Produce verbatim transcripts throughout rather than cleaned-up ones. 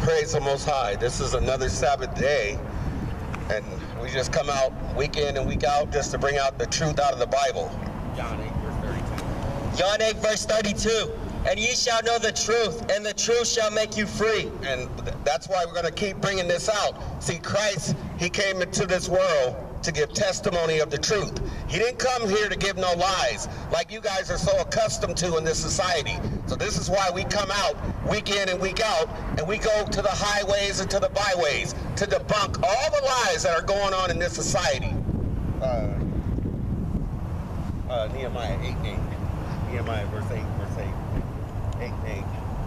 Praise the Most High. This is another Sabbath day, and we just come out week in and week out just to bring out the truth out of the Bible. John eight, verse thirty-two. John eight, verse thirty-two. And ye shall know the truth, and the truth shall make you free. And that's why we're going to keep bringing this out. See, Christ, he came into this world to give testimony of the truth. He didn't come here to give no lies like you guys are so accustomed to in this society. So this is why we come out week in and week out, and we go to the highways and to the byways to debunk all the lies that are going on in this society. Uh, uh, Nehemiah eight eight. Nehemiah verse eight, verse eight. eight eight.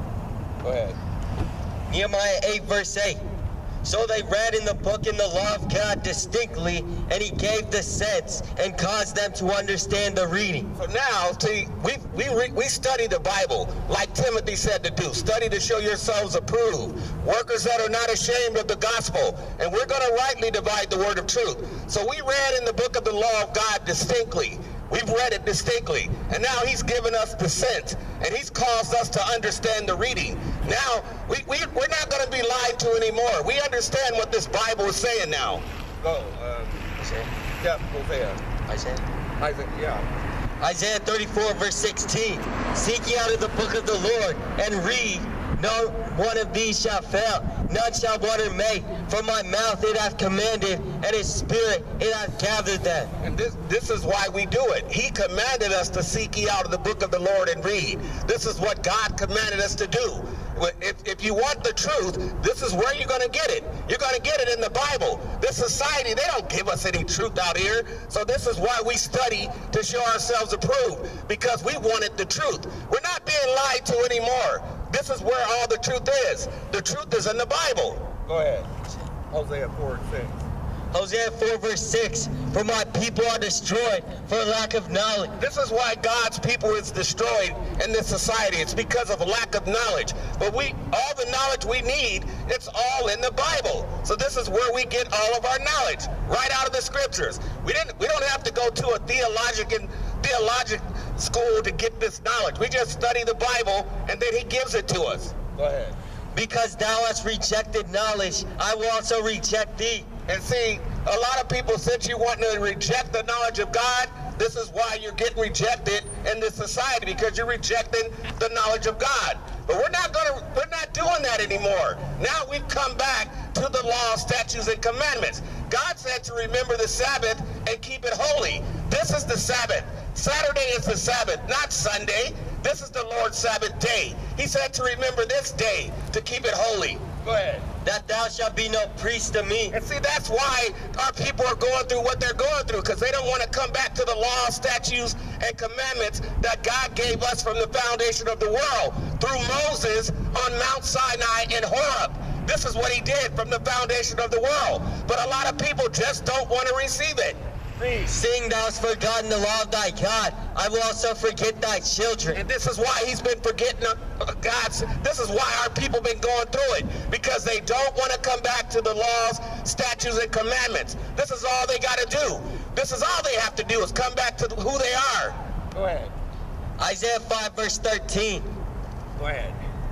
Go ahead. Nehemiah eight, verse eight. So they read in the book in the law of God distinctly, and he gave the sense and caused them to understand the reading. So now, see, we we re, we study the Bible like Timothy said to do. Study to show yourselves approved, workers that are not ashamed of the gospel, and we're going to rightly divide the word of truth. So we read in the book of the law of God distinctly. We've read it distinctly, and now he's given us the sense, and he's caused us to understand the reading. Now, we, we, we're not going to be lied to anymore. We understand what this Bible is saying now. Go. Um, Isaiah. Yeah, Hosea. Isaiah. Isaiah, yeah. Isaiah thirty-four, verse sixteen. Seek ye out of the book of the Lord, and read. No one of these shall fail, none shall water make. From my mouth it hath commanded, and his spirit it hath gathered them. And this this is why we do it. He commanded us to seek ye out of the book of the Lord and read. This is what God commanded us to do. If, if you want the truth, this is where you're going to get it. You're going to get it in the Bible. This society, they don't give us any truth out here. So this is why we study to show ourselves approved, because we wanted the truth. We're not being lied to anymore. This is where all the truth is. The truth is in the Bible. Go ahead. Hosea four and six. Hosea four, verse six. For my people are destroyed for lack of knowledge. This is why God's people is destroyed in this society. It's because of lack of knowledge. But we, all the knowledge we need, it's all in the Bible. So this is where we get all of our knowledge, right out of the scriptures. We didn't. We don't have to go to a theologic and theologic school to get this knowledge. We just study the Bible, and then he gives it to us. Go ahead. Because thou hast rejected knowledge, I will also reject thee. And see, a lot of people, since you want to reject the knowledge of God, this is why you're getting rejected in this society, because you're rejecting the knowledge of God. But we're not going to, we're not doing that anymore. Now we've come back to the law, statutes, and commandments. God said to remember the Sabbath and keep it holy. This is the Sabbath. Saturday is the Sabbath, not Sunday. This is the Lord's Sabbath day. He said to remember this day, to keep it holy. Go ahead. That thou shalt be no priest to me. And see, that's why our people are going through what they're going through, because they don't want to come back to the law, statutes, and commandments that God gave us from the foundation of the world through Moses on Mount Sinai in Horeb. This is what he did from the foundation of the world. But a lot of people just don't want to receive it. Seeing thou hast forgotten the law of thy God, I will also forget thy children. And this is why he's been forgetting God's, this is why our people been going through it, because they don't want to come back to the laws, statutes, and commandments. This is all they got to do. This is all they have to do is come back to who they are. Go ahead. Isaiah five, verse thirteen. Go ahead.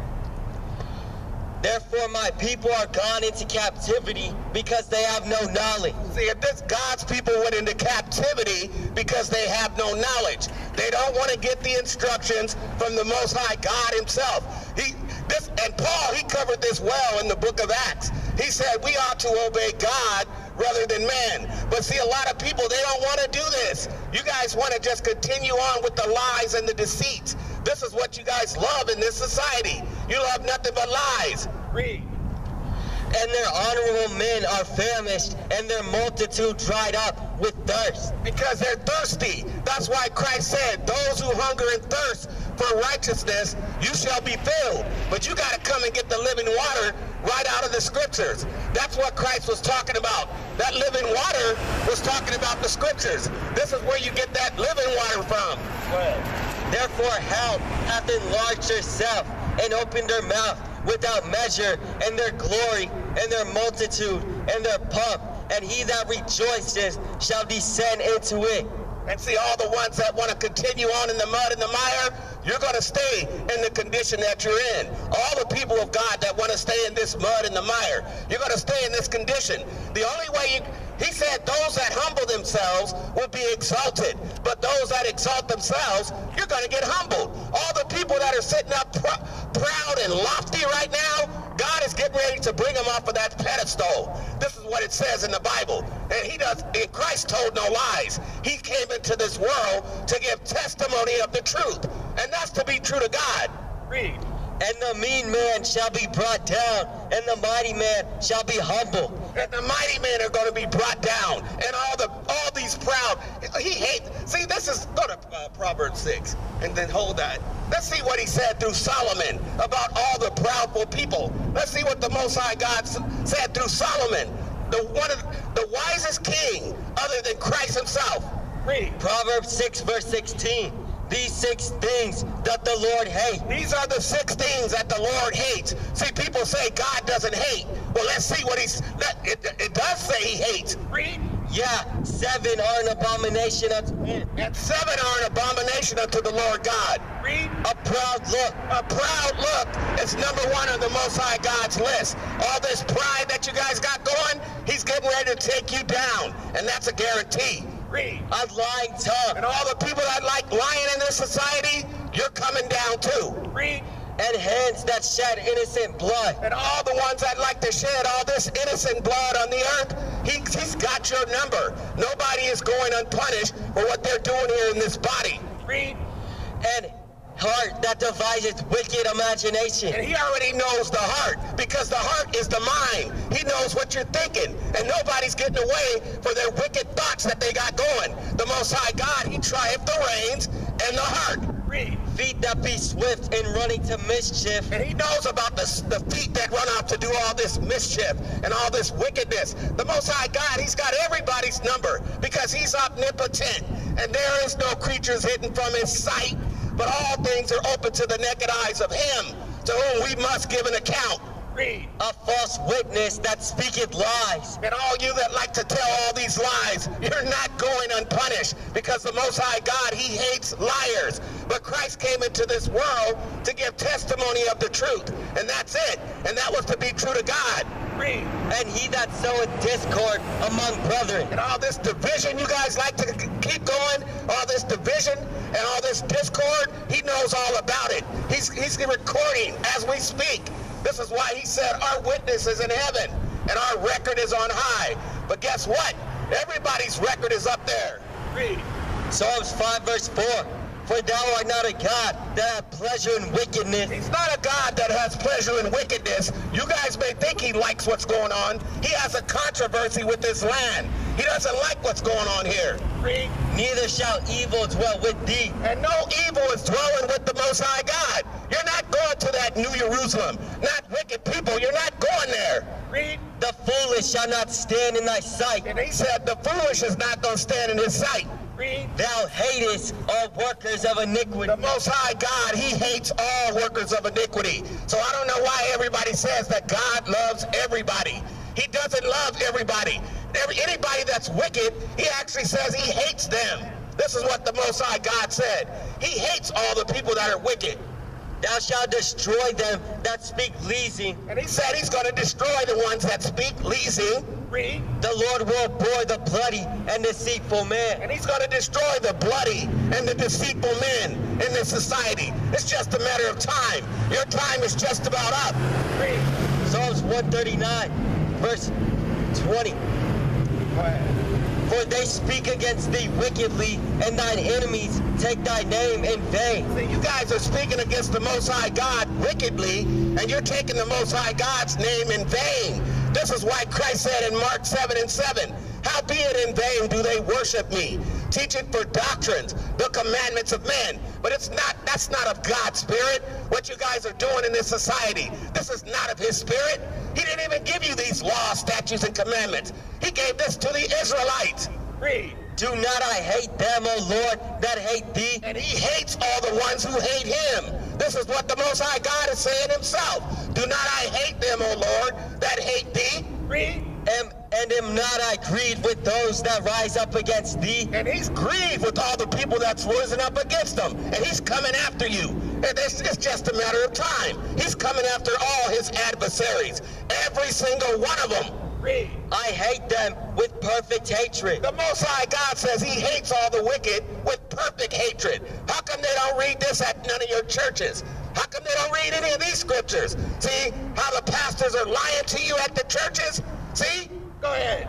Therefore my people are gone into captivity because they have no knowledge. See, if this God's people went into captivity because they have no knowledge. They don't want to get the instructions from the Most High God himself. He, this, and Paul, he covered this well in the book of Acts. He said we ought to obey God rather than man. But see, a lot of people, they don't want to do this. You guys want to just continue on with the lies and the deceits. This is what you guys love in this society. You love nothing but lies. Read. And their honorable men are famished, and their multitude dried up with thirst. Because they're thirsty. That's why Christ said, those who hunger and thirst for righteousness, you shall be filled. But you got to come and get the living water right out of the scriptures. That's what Christ was talking about. That living water was talking about the scriptures. This is where you get that living water from. Well, therefore hell hath enlarged herself and opened her mouth without measure, and their glory and their multitude and their pomp, and he that rejoices shall descend into it. And see, all the ones that want to continue on in the mud and the mire, you're going to stay in the condition that you're in. All the people of God that want to stay in this this mud and the mire. You're going to stay in this condition. The only way you, he said those that humble themselves will be exalted, but those that exalt themselves, you're going to get humbled. All the people that are sitting up pr proud and lofty right now, God is getting ready to bring them off of that pedestal. This is what it says in the Bible. And he does, and Christ told no lies. He came into this world to give testimony of the truth. And that's to be true to God. Read. And the mean man shall be brought down, and the mighty man shall be humble. And the mighty men are going to be brought down, and all the all these proud. He hates. See, this is go to uh, Proverbs six, and then hold that. Let's see what he said through Solomon about all the proudful people. Let's see what the Most High God said through Solomon, the one of the wisest king other than Christ himself. Read. Proverbs six, verse sixteen. These six things that the Lord hates. These are the six things that the Lord hates. See, people say God doesn't hate. Well, let's see what he's, that, it, it does say he hates. Read. Yeah, seven are an abomination unto him. And seven are an abomination unto the Lord God. Read. A proud look. A proud look is number one on the Most High God's list. All this pride that you guys got going, he's getting ready to take you down. And that's a guarantee. Read. A lying tongue. And all the people that like lying in this society, you're coming down too. Read. And hands that shed innocent blood. And all the ones that like to shed all this innocent blood on the earth, he, he's got your number. Nobody is going unpunished for what they're doing here in this body. Read. And heart that devises wicked imagination. And he already knows the heart, because the heart is the mind. He knows what you're thinking, and nobody's getting away for their wicked thoughts that they got going. The Most High God, he trieth the reins and the heart. Read. Feet that be swift in running to mischief. And he knows about the, the feet that run off to do all this mischief and all this wickedness. The Most High God, he's got everybody's number, because he's omnipotent, and there is no creatures hidden from his sight. But all things are open to the naked eyes of him, to whom we must give an account. Read. A false witness that speaketh lies. And all you that like to tell all these lies, you're not going unpunished, because the Most High God, he hates liars. But Christ came into this world to give testimony of the truth, and that's it. And that was to be true to God. Read. And he that soweth discord among brethren. And all this division you guys like to keep going, all this division and all this discord, he knows all about it. He's, he's recording as we speak. This is why he said our witness is in heaven and our record is on high. But guess what? Everybody's record is up there. Read. Psalms five, verse four. For thou art not a God that hath pleasure in wickedness. He's not a God that has pleasure in wickedness. You guys may think he likes what's going on. He has a controversy with this land. He doesn't like what's going on here. Read. Neither shall evil dwell with thee. And no evil is dwelling with the Most High God. You're not going to that New Jerusalem. Not wicked people. You're not going there. Read. The foolish shall not stand in thy sight. And he said the foolish is not going to stand in his sight. Read. Thou hatest all workers of iniquity. The Most High God, he hates all workers of iniquity. So I don't know why everybody says that God loves everybody. He doesn't love everybody. Every, anybody that's wicked, he actually says he hates them. This is what the Most High God said. He hates all the people that are wicked. Thou shalt destroy them that speak leasing. And he said he's going to destroy the ones that speak leasing. Read. The Lord will abhor the bloody and deceitful man. And he's going to destroy the bloody and the deceitful men in this society. It's just a matter of time. Your time is just about up. Read. Psalms one thirty-nine, verse twenty. Go ahead. For they speak against thee wickedly, and thine enemies take thy name in vain. See, you guys are speaking against the Most High God wickedly, and you're taking the Most High God's name in vain. This is why Christ said in Mark seven and seven, howbeit in vain do they worship me, teaching for doctrines the commandments of men. But it's not, that's not of God's spirit, what you guys are doing in this society. This is not of his spirit. He didn't even give you these laws, statutes, and commandments. He gave this to the Israelites. Read. Do not I hate them, O Lord, that hate thee? And he hates all the ones who hate him. This is what the Most High God is saying himself. Do not I hate them, O Lord, that hate thee? Read. Am And am not I grieved with those that rise up against thee? And he's grieved with all the people that's risen up against him. And he's coming after you. And it's, it's just a matter of time. He's coming after all his adversaries. Every single one of them. Read. I hate them with perfect hatred. The Most High God says he hates all the wicked with perfect hatred. How come they don't read this at none of your churches? How come they don't read any of these scriptures? See how the pastors are lying to you at the churches? See? Go ahead.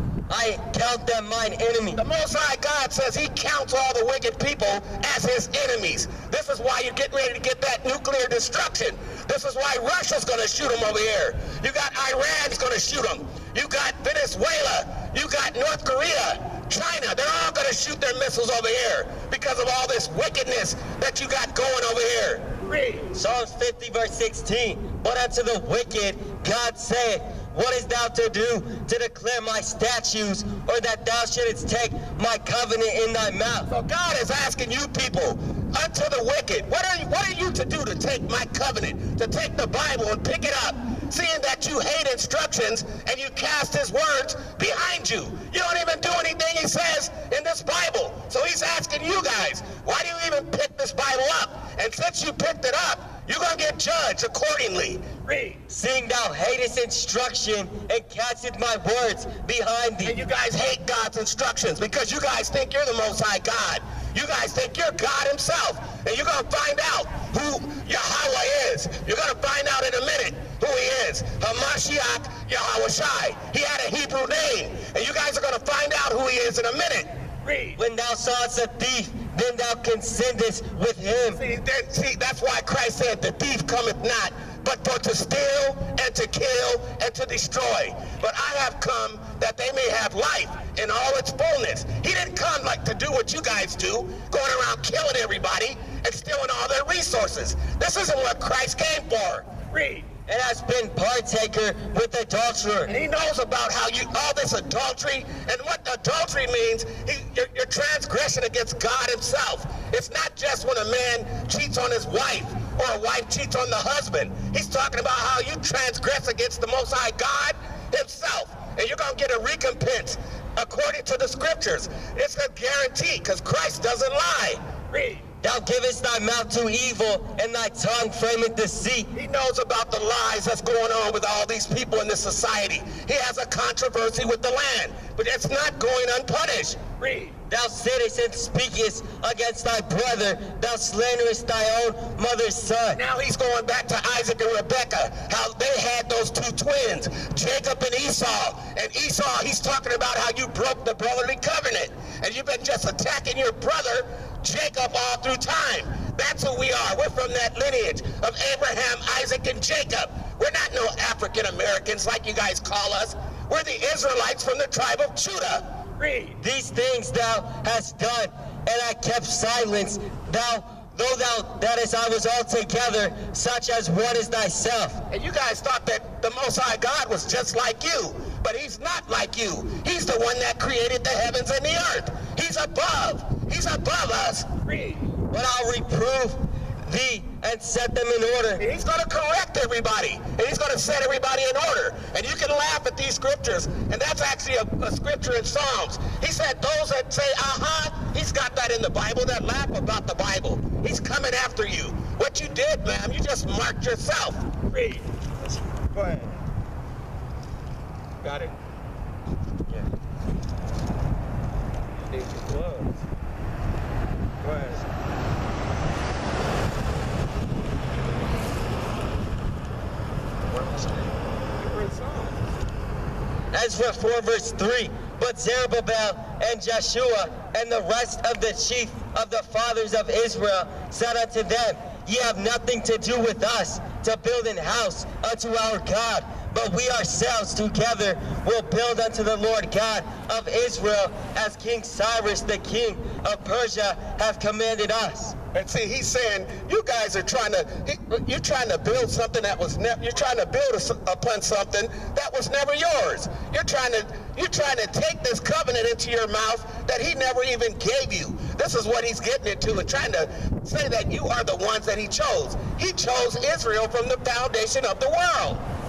I count them mine enemy. The Most High God says he counts all the wicked people as his enemies. This is why you're getting ready to get that nuclear destruction. This is why Russia's going to shoot them over here. You got Iran's going to shoot them. You got Venezuela. You got North Korea, China. They're all going to shoot their missiles over here because of all this wickedness that you got going over here. Read. Psalms fifty verse sixteen. But unto the wicked God saith, what is thou to do to declare my statutes, or that thou shouldest take my covenant in thy mouth? So God is asking you people, unto the wicked, what are you, what are you to do to take my covenant, to take the Bible and pick it up, seeing that you hate instructions and you cast his words behind you? You don't even do anything he says in this Bible. So he's asking you guys, why do you even pick this Bible up? And since you picked it up, you're going to get judged accordingly. Read. Seeing thou hatest instruction and castest my words behind thee. And you guys hate God's instructions because you guys think you're the Most High God. You guys think you're God himself. And you're going to find out who Yahweh is. You're going to find out in a minute who he is. Hamashiach Yahweh. He had a Hebrew name. And you guys are going to find out who he is in a minute. Read. When thou sawest a thief, then thou consentest with him. See, that, see, that's why Christ said, the thief cometh not, but for to steal and to kill and to destroy. But I have come that they may have life in all its fullness. He didn't come like to do what you guys do, going around killing everybody and stealing all their resources. This isn't what Christ came for. Read. And has been partaker with adulterer. And he knows about how you, all this adultery, and what adultery means, he, your, your transgression against God himself. It's not just when a man cheats on his wife, or a wife cheats on the husband. He's talking about how you transgress against the Most High God himself. And you're going to get a recompense according to the scriptures. It's a guarantee, because Christ doesn't lie. Read. Thou givest thy mouth to evil, and thy tongue frameth deceit. He knows about the lies that's going on with all these people in this society. He has a controversy with the land, but it's not going unpunished. Read. Thou sittest and speakest against thy brother. Thou slanderest thy own mother's son. Now he's going back to Isaac and Rebekah, how they had those two twins, Jacob and Esau. And Esau, he's talking about how you broke the brotherly covenant. And you've been just attacking your brother, Jacob, all through time. That's who we are. We're from that lineage of Abraham, Isaac, and Jacob. We're not no African Americans like you guys call us. We're the Israelites from the tribe of Judah. Read. These things thou hast done, and I kept silence. Thou, though thou that is I was altogether such as one as thyself. And you guys thought that the Most High God was just like you, but he's not like you. He's the one that created the heavens and the earth. He's above. He's above us. Read. But I'll reprove thee and set them in order. And he's going to correct everybody, and he's going to set everybody in order. And you can laugh at these scriptures, and that's actually a, a scripture in Psalms. He said those that say, uh-huh, he's got that in the Bible, that laugh about the Bible. He's coming after you. What you did, ma'am, you just marked yourself. Read. Go ahead. Got it? Yeah. You need your gloves. Go ahead. Ezra four verse three. But Zerubbabel and Joshua and the rest of the chief of the fathers of Israel said unto them, Ye have nothing to do with us to build an house unto our God, but we ourselves together will build unto the Lord God of Israel, as King Cyrus the king of Persia hath commanded us. And see, he's saying, you guys are trying to, he, you're trying to build something that was never, you're trying to build a, upon something that was never yours. You're trying to, you're trying to take this covenant into your mouth that he never even gave you. This is what he's getting into, and trying to say that you are the ones that he chose. He chose Israel from the foundation of the world.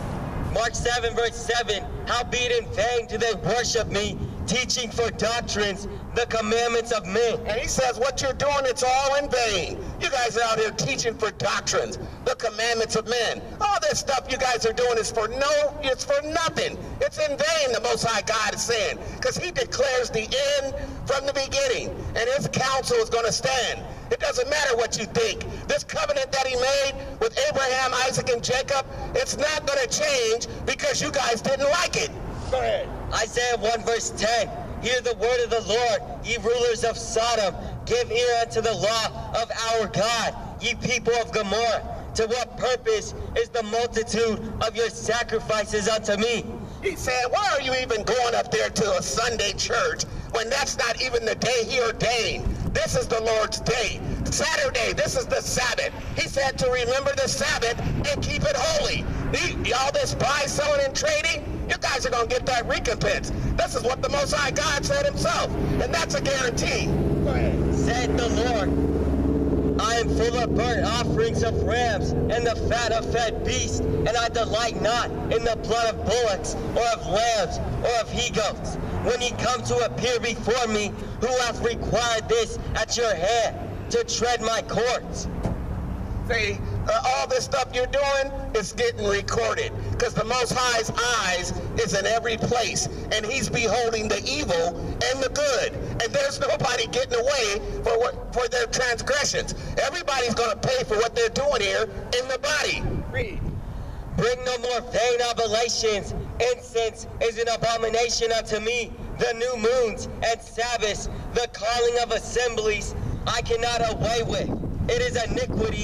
Mark seven, verse seven, howbeit in vain do they worship me, teaching for doctrines the commandments of men. And he says what you're doing, it's all in vain. You guys are out here teaching for doctrines, the commandments of men. All this stuff you guys are doing is for no, it's for nothing. It's in vain, the Most High God is saying, because he declares the end from the beginning, and his counsel is going to stand. It doesn't matter what you think. This covenant that he made with Abraham, Isaac, and Jacob, it's not going to change because you guys didn't like it. Go ahead. Isaiah one, verse ten, hear the word of the Lord, ye rulers of Sodom, give ear unto the law of our God, ye people of Gomorrah. To what purpose is the multitude of your sacrifices unto me? He said, why are you even going up there to a Sunday church when that's not even the day he ordained? This is the Lord's day. Saturday, this is the Sabbath. He said to remember the Sabbath and keep it holy. All this buy, selling, and trading, you guys are going to get that recompense. This is what the Most High God said himself, and that's a guarantee. Go ahead. Said the Lord, I am full of burnt offerings of rams and the fat of fed beasts, and I delight not in the blood of bullocks or of lambs or of he-goats. When ye come to appear before me, who hath required this at your hand to tread my courts? See, uh, all this stuff you're doing is getting recorded because the Most High's eyes is in every place, and he's beholding the evil and the good, and there's nobody getting away for what, for their transgressions. Everybody's going to pay for what they're doing here in the body. Read. Bring no more vain oblations. Incense is an abomination unto me. The new moons and Sabbaths, the calling of assemblies, I cannot away with. It is iniquity,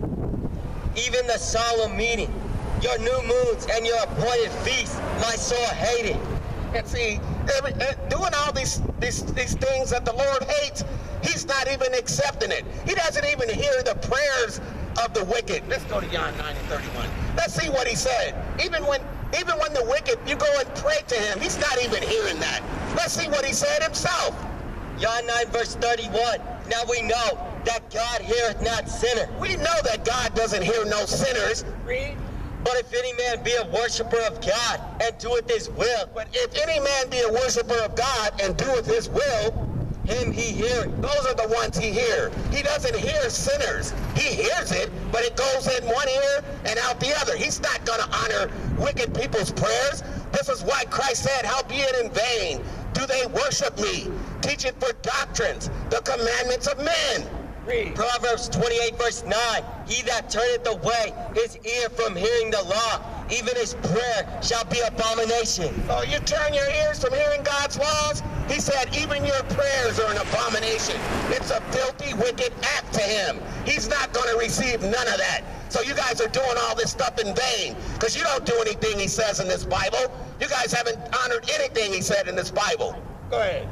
even the solemn meeting. Your new moons and your appointed feasts, my soul hated. And see, every, uh, doing all these, these, these things that the Lord hates, he's not even accepting it. He doesn't even hear the prayers of the wicked. Let's go to John nine and thirty-one. Let's see what he said. Even when even when the wicked, you go and pray to him, he's not even hearing that. Let's see what he said himself. John nine, verse thirty-one. Now we know that God heareth not sinner. We know that God doesn't hear no sinners. Read. But if any man be a worshiper of God and doeth his will, but if any man be a worshiper of God and doeth his will, him he heareth. Those are the ones he hears. He doesn't hear sinners. He hears it, but it goes in one ear and out the other. He's not going to honor wicked people's prayers. This is why Christ said, howbeit in vain do they worship me, teaching for doctrines the commandments of men. Read. Proverbs twenty-eight, verse nine. He that turneth away his ear from hearing the law, even his prayer shall be abomination. Oh, you turn your ears from hearing God's laws? He said, even your prayers are an abomination. It's a filthy, wicked act to him. He's not going to receive none of that. So you guys are doing all this stuff in vain because you don't do anything he says in this Bible. You guys haven't honored anything he said in this Bible. Go ahead.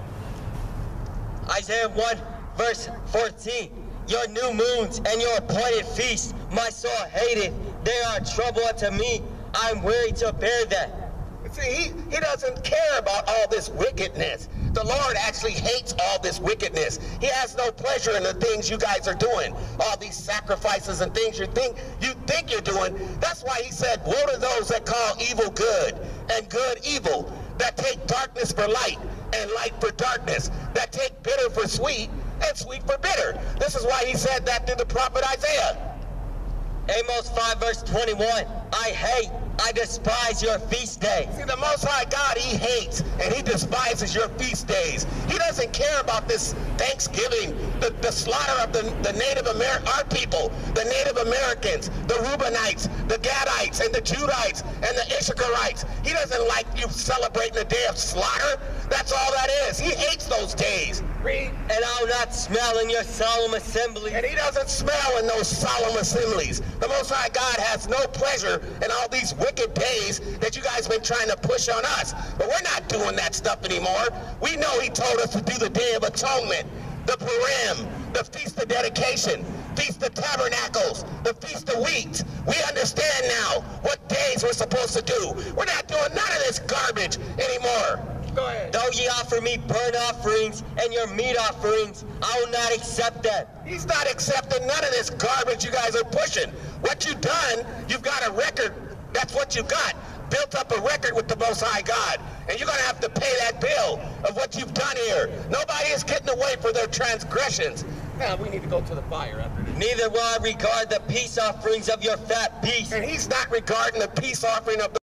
Isaiah one, verse fourteen. Your new moons and your appointed feasts, my soul hated. They are trouble unto me. I am weary to bear them. See, he, he doesn't care about all this wickedness. The Lord actually hates all this wickedness. He has no pleasure in the things you guys are doing. All these sacrifices and things you think you think you're doing. That's why he said, woe to those that call evil good and good evil, that take darkness for light and light for darkness, that take bitter for sweet and sweet for bitter. This is why he said that to the prophet Isaiah. Amos five, verse twenty-one. I hate, I despise your feast days. See, the Most High God, he hates and he despises your feast days. He doesn't care about this Thanksgiving, the, the slaughter of the, the Native American, our people, the Native Americans, the Reubenites, the Gadites, and the Judites, and the Issacharites. He doesn't like you celebrating the day of slaughter. That's all that is. He hates those days. Read. And I'll not smell in your solemn assembly. And he doesn't smell in those solemn assemblies. The Most High God has no pleasure in all these wicked days that you guys been trying to push on us. But we're not doing that stuff anymore. We know he told us to do the Day of Atonement, the Purim, the Feast of Dedication, Feast of Tabernacles, the Feast of Wheat. We understand now what days we're supposed to do. We're not doing none of this garbage anymore. Go ahead. Though ye offer me burnt offerings and your meat offerings, I will not accept them. He's not accepting none of this garbage you guys are pushing. What you've done, you've got a record. That's what you got. built up a record with the Most High God. And you're going to have to pay that bill of what you've done here. Nobody is getting away for their transgressions. Now we need to go to the fire after this. Neither will I regard the peace offerings of your fat beasts. And he's not regarding the peace offering of the